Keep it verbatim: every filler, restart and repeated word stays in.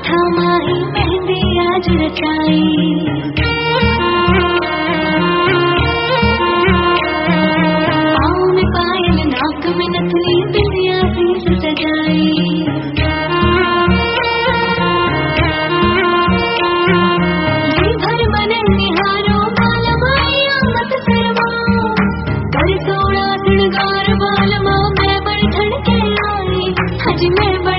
थामा ही मेहंदी आज रचाई। पाँव में पायल नाक में नथनी बिंदिया शीश सजाई। जी भर मने निहारो बाल माया मत शर्माओ। कर सोना श्रृंगार बाल माँ मैं बढ़ चढ़ के आई। हज मैं